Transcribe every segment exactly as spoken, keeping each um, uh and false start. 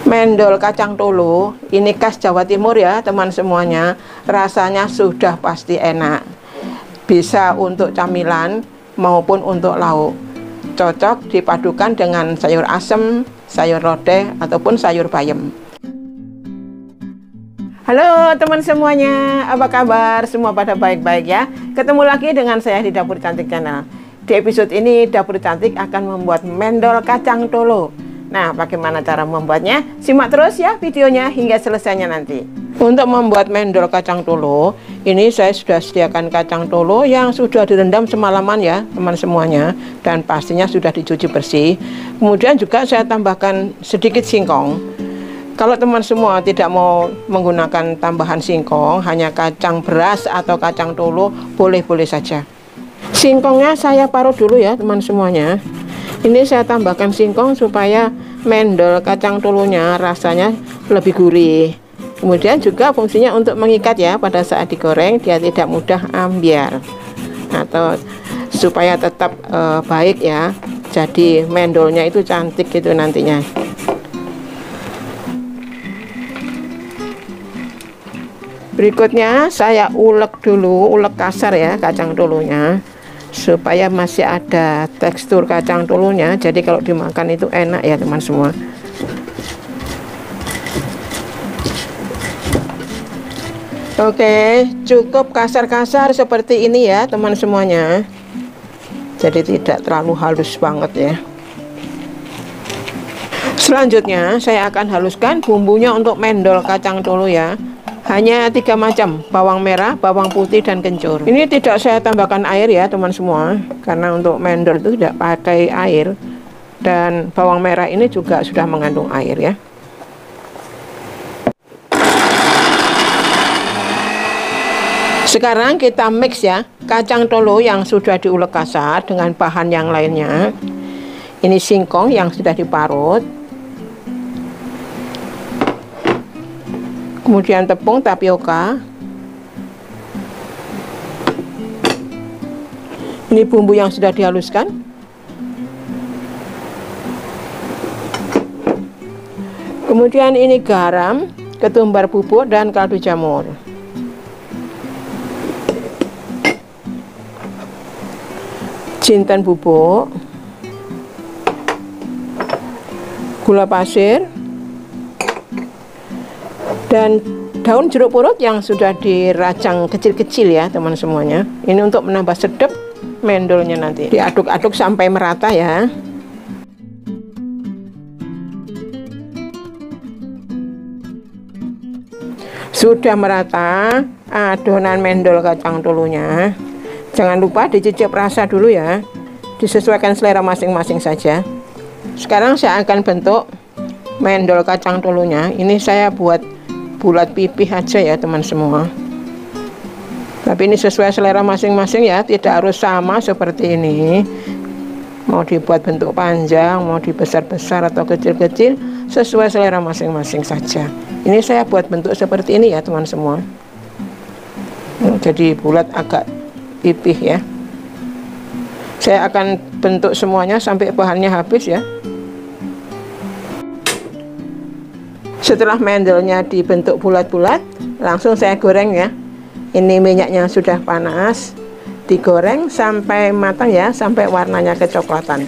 Mendol kacang tolo ini khas Jawa Timur ya teman semuanya. Rasanya sudah pasti enak. Bisa untuk camilan maupun untuk lauk. Cocok dipadukan dengan sayur asem, sayur lodeh ataupun sayur bayam. Halo teman semuanya, apa kabar? Semua pada baik-baik ya. Ketemu lagi dengan saya di Dapur Cantik Channel. Di episode ini Dapur Cantik akan membuat mendol kacang tolo. Nah, bagaimana cara membuatnya? Simak terus ya videonya hingga selesainya nanti. Untuk membuat mendol kacang tolo, ini saya sudah sediakan kacang tolo yang sudah direndam semalaman ya teman semuanya, dan pastinya sudah dicuci bersih. Kemudian juga saya tambahkan sedikit singkong. Kalau teman semua tidak mau menggunakan tambahan singkong, hanya kacang beras atau kacang tolo, boleh-boleh saja. Singkongnya saya parut dulu ya teman semuanya. Ini saya tambahkan singkong supaya mendol kacang tolonya rasanya lebih gurih. Kemudian juga fungsinya untuk mengikat ya, pada saat digoreng dia tidak mudah ambyar, atau supaya tetap e, baik ya. Jadi mendolnya itu cantik gitu nantinya. Berikutnya saya ulek dulu, ulek kasar ya kacang tolonya, supaya masih ada tekstur kacang tolonya. Jadi kalau dimakan itu enak ya teman semua. Oke, cukup kasar-kasar seperti ini ya teman semuanya. Jadi tidak terlalu halus banget ya. Selanjutnya saya akan haluskan bumbunya untuk mendol kacang tolo ya. Hanya tiga macam, bawang merah, bawang putih, dan kencur. Ini tidak saya tambahkan air ya teman semua, karena untuk mendol itu tidak pakai air. Dan bawang merah ini juga sudah mengandung air ya. Sekarang kita mix ya kacang tolo yang sudah diulek kasar dengan bahan yang lainnya. Ini singkong yang sudah diparut, kemudian tepung tapioka, ini bumbu yang sudah dihaluskan, kemudian ini garam, ketumbar bubuk, dan kaldu jamur. Jinten bubuk, gula pasir, dan daun jeruk purut yang sudah diracang kecil-kecil ya teman semuanya. Ini untuk menambah sedap mendolnya nanti. Diaduk-aduk sampai merata ya. Sudah merata adonan mendol kacang tolonya. Jangan lupa dicicip rasa dulu ya. Disesuaikan selera masing-masing saja. Sekarang saya akan bentuk mendol kacang tolonya. Ini saya buat bulat pipih aja ya teman semua. Tapi ini sesuai selera masing-masing ya, tidak harus sama seperti ini. Mau dibuat bentuk panjang, mau dibesar-besar atau kecil-kecil, sesuai selera masing-masing saja. Ini saya buat bentuk seperti ini ya teman semua. Jadi bulat agak pipih ya. Saya akan bentuk semuanya sampai bahannya habis ya. Setelah mendolnya dibentuk bulat-bulat, langsung saya goreng ya. Ini minyaknya sudah panas, digoreng sampai matang ya, sampai warnanya kecoklatan.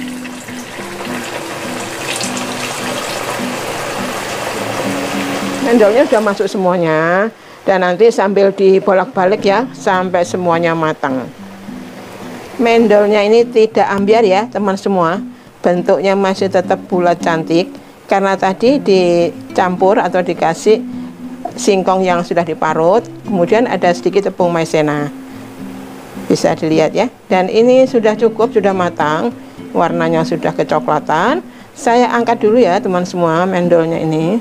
Mendolnya sudah masuk semuanya, dan nanti sambil dibolak-balik ya sampai semuanya matang. Mendolnya ini tidak ambyar ya teman semua, bentuknya masih tetap bulat cantik. Karena tadi dicampur atau dikasih singkong yang sudah diparut, kemudian ada sedikit tepung maizena. Bisa dilihat ya. Dan ini sudah cukup, sudah matang, warnanya sudah kecoklatan. Saya angkat dulu ya teman semua mendolnya ini.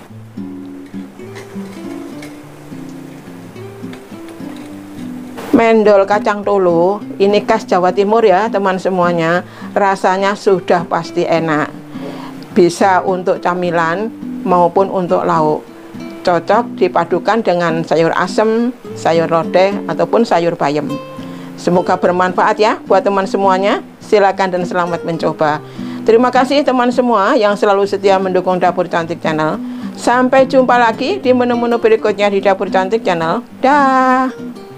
Mendol kacang tolo ini khas Jawa Timur ya teman semuanya. Rasanya sudah pasti enak. Bisa untuk camilan maupun untuk lauk. Cocok dipadukan dengan sayur asem, sayur lodeh, ataupun sayur bayam. Semoga bermanfaat ya buat teman semuanya. Silakan dan selamat mencoba. Terima kasih teman semua yang selalu setia mendukung Dapur Cantik Channel. Sampai jumpa lagi di menu-menu berikutnya di Dapur Cantik Channel. Dah.